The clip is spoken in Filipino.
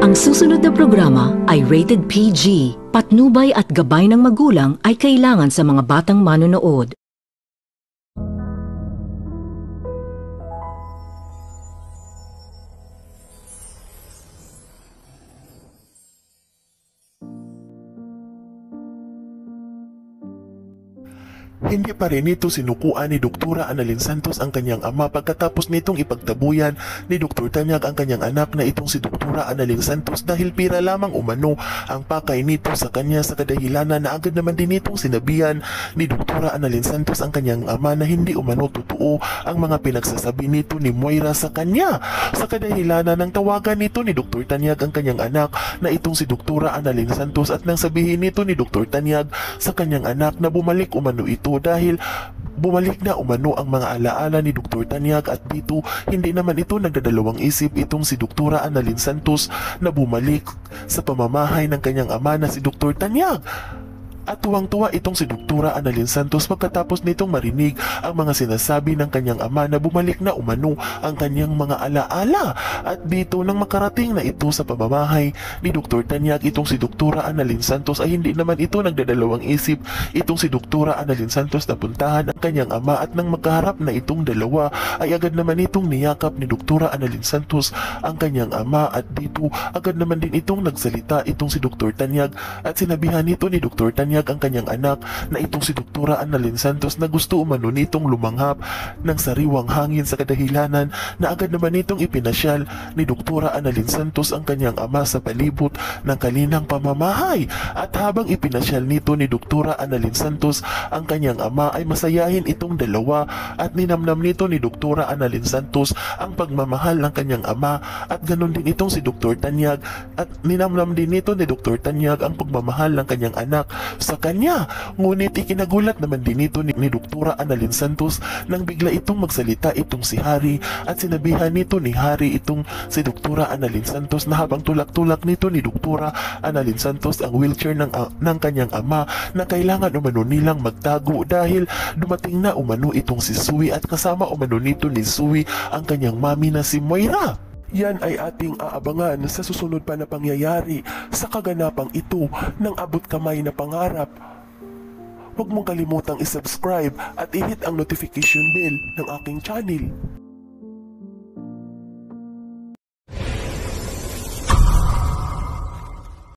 Ang susunod na programa ay rated PG. Patnubay at gabay ng magulang ay kailangan sa mga batang manonood. Hindi pa rin ito sinukuan ni Dr. Annalyn Santos ang kanyang ama pagkatapos nitong ipagtabuyan ni Dr. Tanyag ang kanyang anak na itong si Dr. Annalyn Santos dahil pira lamang umano ang pakay nito sa kanya sa kadahilanan na agad naman din itong sinabihan ni Dr. Annalyn Santos ang kanyang ama na hindi umano totoo ang mga pinagsasabi nito ni Moira sa kanya. Sa kadahilanan ng tawagan nito ni Dr. Tanyag ang kanyang anak na itong si Dr. Annalyn Santos at nang sabihin nito ni Dr. Tanyag sa kanyang anak na bumalik umano ito dahil bumalik na umano ang mga alaala ni Dr. Tanyag at dito hindi naman ito nagdadalawang isip itong si Dr. Annalyn Santos na bumalik sa pamamahay ng kanyang ama na si Dr. Tanyag. At tuwang-tuwa itong si Dr. Annalyn Santos pagkatapos nitong marinig ang mga sinasabi ng kanyang ama na bumalik na umano ang kanyang mga alaala. At dito nang makarating na ito sa pamamahay ni Dr. Tanyag itong si Dr. Annalyn Santos ay hindi naman ito nagdadalawang isip itong si Dr. Annalyn Santos na puntahan ang kanyang ama at nang magkaharap na itong dalawa ay agad naman itong niyakap ni Dr. Annalyn Santos ang kanyang ama at dito agad naman din itong nagsalita itong si Dr. Tanyag at sinabihan nito ni Dr. Tanyag ang kanyang anak na itong si Dr. Annalyn Santos na gusto umano nitong lumanghap ng sariwang hangin sa kadahilanan na agad naman nitong ipinasyal ni Dr. Annalyn Santos ang kanyang ama sa palibot ng kaninang pamamahay. At habang ipinasyal nito ni Dr. Annalyn Santos ang kanyang ama ay masayahin itong dalawa at ninamnam nito ni Dr. Annalyn Santos ang pagmamahal ng kanyang ama at ganon din itong si Dr. Tanyag at ninamnam din nito ni Dr. Tanyag ang pagmamahal ng kanyang anak sa kanya. Ngunit ikinagulat naman din ito ni Dr. Annalyn Santos nang bigla itong magsalita itong si Harry at sinabihan nito ni Harry itong si Dr. Annalyn Santos na habang tulak-tulak nito ni Dr. Annalyn Santos ang wheelchair ng kanyang ama na kailangan umano nilang magtago dahil dumating na umano itong si Sui at kasama umano nito ni Sui ang kanyang mami na si Moira. Yan ay ating aabangan sa susunod pa na pangyayari sa kaganapang ito ng abot kamay na pangarap. Huwag mong kalimutang isubscribe at i-hit ang notification bell ng aking channel.